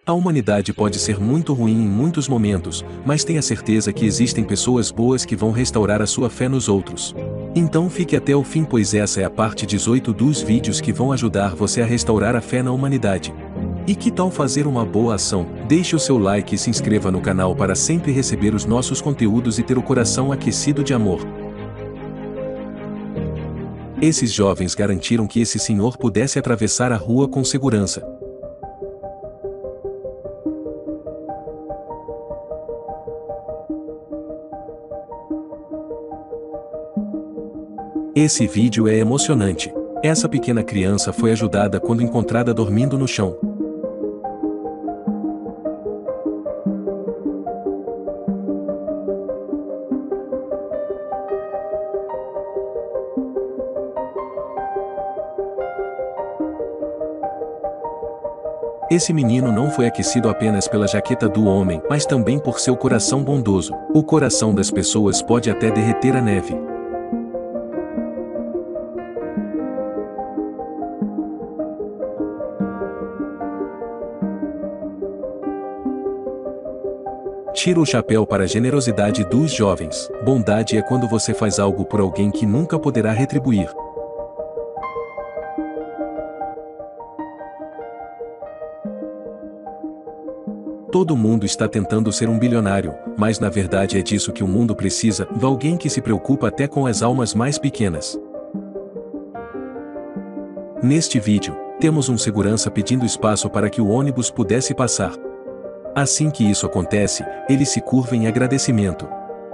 A humanidade pode ser muito ruim em muitos momentos, mas tenha certeza que existem pessoas boas que vão restaurar a sua fé nos outros. Então fique até o fim, pois essa é a parte 18 dos vídeos que vão ajudar você a restaurar a fé na humanidade. E que tal fazer uma boa ação? Deixe o seu like e se inscreva no canal para sempre receber os nossos conteúdos e ter o coração aquecido de amor. Esses jovens garantiram que esse senhor pudesse atravessar a rua com segurança. Esse vídeo é emocionante. Essa pequena criança foi ajudada quando encontrada dormindo no chão. Esse menino não foi aquecido apenas pela jaqueta do homem, mas também por seu coração bondoso. O coração das pessoas pode até derreter a neve. Tira o chapéu para a generosidade dos jovens. Bondade é quando você faz algo por alguém que nunca poderá retribuir. Todo mundo está tentando ser um bilionário, mas na verdade é disso que o mundo precisa, de alguém que se preocupa até com as almas mais pequenas. Neste vídeo, temos um segurança pedindo espaço para que o ônibus pudesse passar. Assim que isso acontece, ele se curva em agradecimento.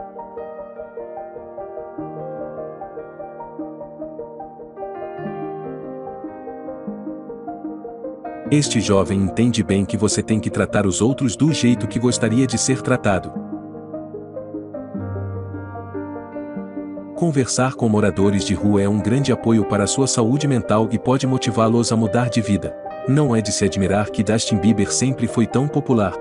Este jovem entende bem que você tem que tratar os outros do jeito que gostaria de ser tratado. Conversar com moradores de rua é um grande apoio para a sua saúde mental e pode motivá-los a mudar de vida. Não é de se admirar que Justin Bieber sempre foi tão popular.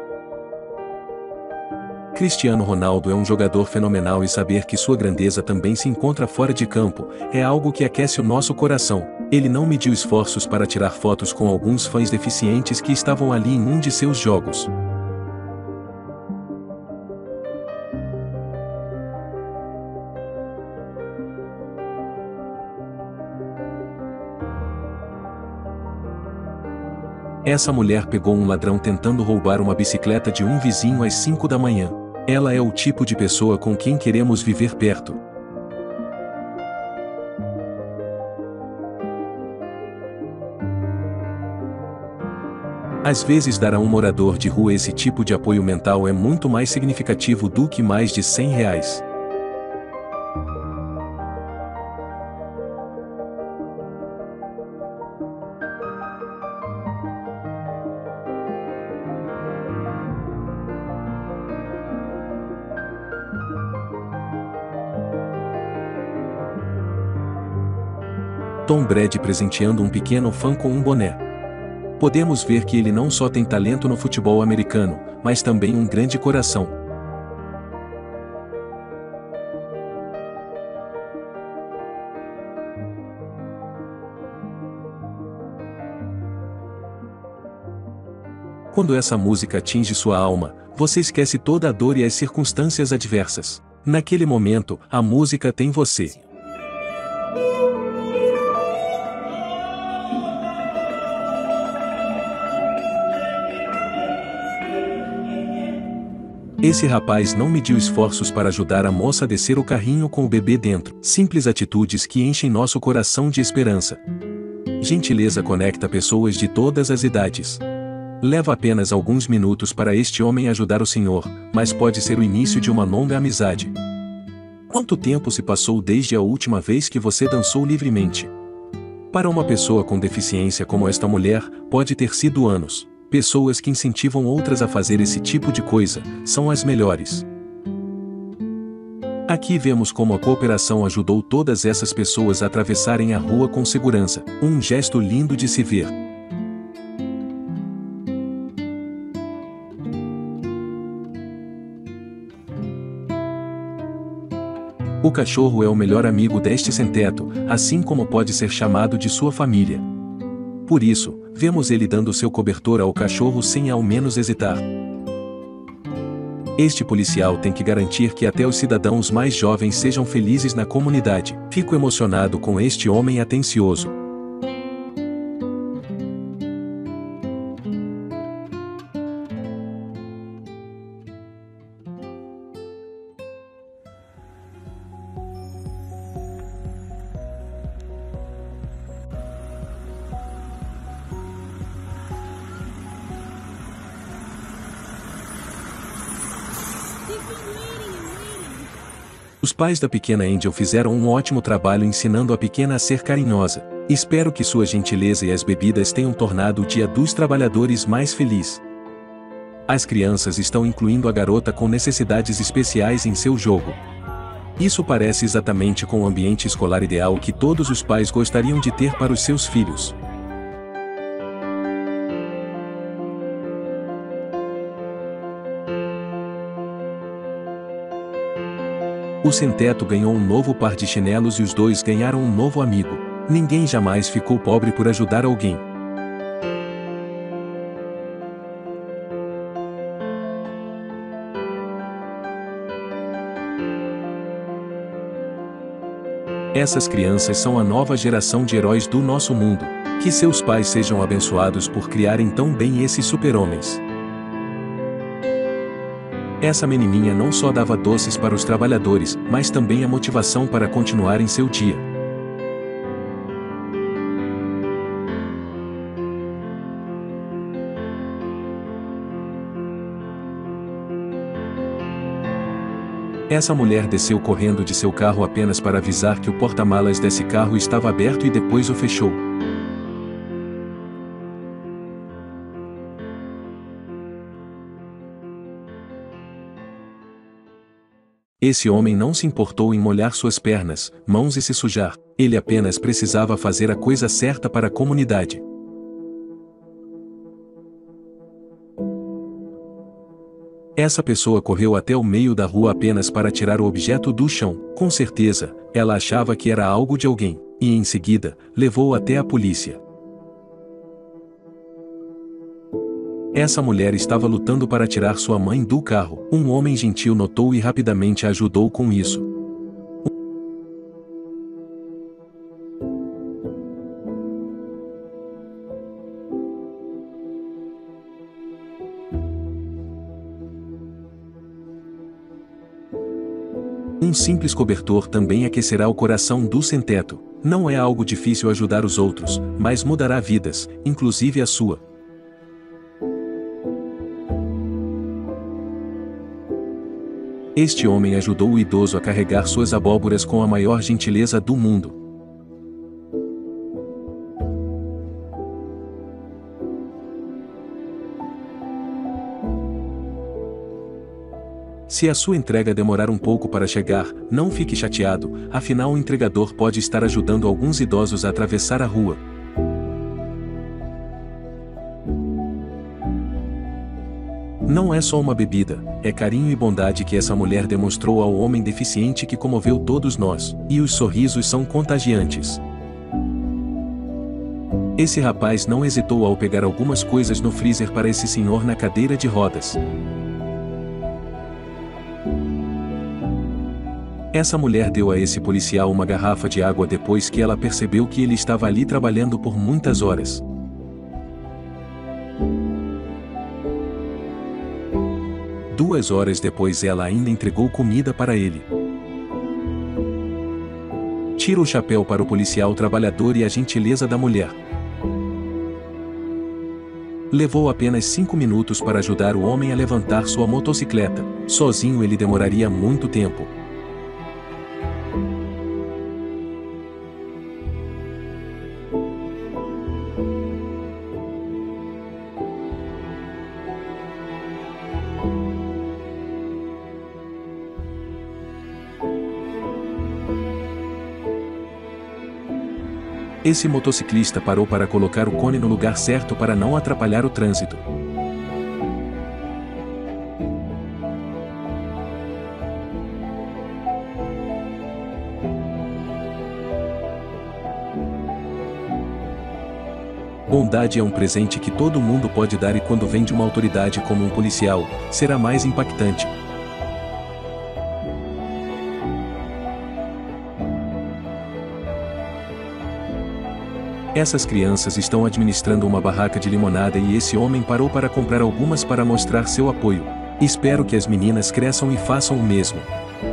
Cristiano Ronaldo é um jogador fenomenal e saber que sua grandeza também se encontra fora de campo é algo que aquece o nosso coração. Ele não mediu esforços para tirar fotos com alguns fãs deficientes que estavam ali em um de seus jogos. Essa mulher pegou um ladrão tentando roubar uma bicicleta de um vizinho às 5 da manhã. Ela é o tipo de pessoa com quem queremos viver perto. Às vezes dar a um morador de rua esse tipo de apoio mental é muito mais significativo do que mais de R$100. Tom Brady presenteando um pequeno fã com um boné. Podemos ver que ele não só tem talento no futebol americano, mas também um grande coração. Quando essa música atinge sua alma, você esquece toda a dor e as circunstâncias adversas. Naquele momento, a música tem você. Esse rapaz não mediu esforços para ajudar a moça a descer o carrinho com o bebê dentro. Simples atitudes que enchem nosso coração de esperança. Gentileza conecta pessoas de todas as idades. Leva apenas alguns minutos para este homem ajudar o senhor, mas pode ser o início de uma longa amizade. Quanto tempo se passou desde a última vez que você dançou livremente? Para uma pessoa com deficiência como esta mulher, pode ter sido anos. Pessoas que incentivam outras a fazer esse tipo de coisa, são as melhores. Aqui vemos como a cooperação ajudou todas essas pessoas a atravessarem a rua com segurança, um gesto lindo de se ver. O cachorro é o melhor amigo deste sem-teto, assim como pode ser chamado de sua família. Por isso, vemos ele dando seu cobertor ao cachorro sem ao menos hesitar. Este policial tem que garantir que até os cidadãos mais jovens sejam felizes na comunidade. Fico emocionado com este homem atencioso. Os pais da pequena Angel fizeram um ótimo trabalho ensinando a pequena a ser carinhosa. Espero que sua gentileza e as bebidas tenham tornado o Dia dos Trabalhadores mais feliz. As crianças estão incluindo a garota com necessidades especiais em seu jogo. Isso parece exatamente com o ambiente escolar ideal que todos os pais gostariam de ter para os seus filhos. O sem-teto ganhou um novo par de chinelos e os dois ganharam um novo amigo. Ninguém jamais ficou pobre por ajudar alguém. Essas crianças são a nova geração de heróis do nosso mundo. Que seus pais sejam abençoados por criarem tão bem esses super-homens. Essa menininha não só dava doces para os trabalhadores, mas também a motivação para continuar em seu dia. Essa mulher desceu correndo de seu carro apenas para avisar que o porta-malas desse carro estava aberto e depois o fechou. Esse homem não se importou em molhar suas pernas, mãos e se sujar. Ele apenas precisava fazer a coisa certa para a comunidade. Essa pessoa correu até o meio da rua apenas para tirar o objeto do chão. Com certeza, ela achava que era algo de alguém, e em seguida, levou-o até a polícia. Essa mulher estava lutando para tirar sua mãe do carro. Um homem gentil notou e rapidamente a ajudou com isso. Um simples cobertor também aquecerá o coração do sem-teto. Não é algo difícil ajudar os outros, mas mudará vidas, inclusive a sua. Este homem ajudou o idoso a carregar suas abóboras com a maior gentileza do mundo. Se a sua entrega demorar um pouco para chegar, não fique chateado, afinal o entregador pode estar ajudando alguns idosos a atravessar a rua. Não é só uma bebida, é carinho e bondade que essa mulher demonstrou ao homem deficiente que comoveu todos nós, e os sorrisos são contagiantes. Esse rapaz não hesitou ao pegar algumas coisas no freezer para esse senhor na cadeira de rodas. Essa mulher deu a esse policial uma garrafa de água depois que ela percebeu que ele estava ali trabalhando por muitas horas. Duas horas depois ela ainda entregou comida para ele. Tira o chapéu para o policial trabalhador e a gentileza da mulher. Levou apenas 5 minutos para ajudar o homem a levantar sua motocicleta. Sozinho ele demoraria muito tempo. Esse motociclista parou para colocar o cone no lugar certo para não atrapalhar o trânsito. Bondade é um presente que todo mundo pode dar e quando vem de uma autoridade como um policial, será mais impactante. Essas crianças estão administrando uma barraca de limonada e esse homem parou para comprar algumas para mostrar seu apoio. Espero que as meninas cresçam e façam o mesmo.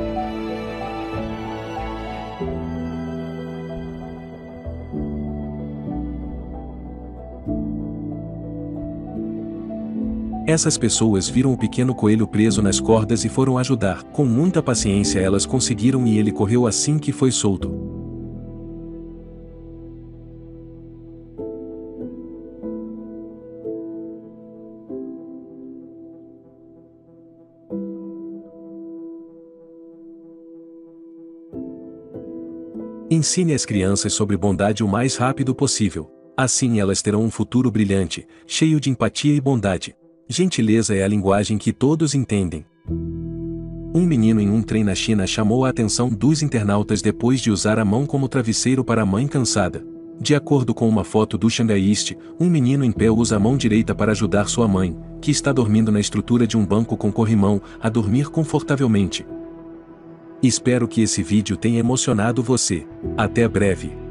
Essas pessoas viram o pequeno coelho preso nas cordas e foram ajudar. Com muita paciência elas conseguiram e ele correu assim que foi solto. Ensine as crianças sobre bondade o mais rápido possível. Assim elas terão um futuro brilhante, cheio de empatia e bondade. Gentileza é a linguagem que todos entendem. Um menino em um trem na China chamou a atenção dos internautas depois de usar a mão como travesseiro para a mãe cansada. De acordo com uma foto do Xangaíste, um menino em pé usa a mão direita para ajudar sua mãe, que está dormindo na estrutura de um banco com corrimão, a dormir confortavelmente. Espero que esse vídeo tenha emocionado você. Até breve.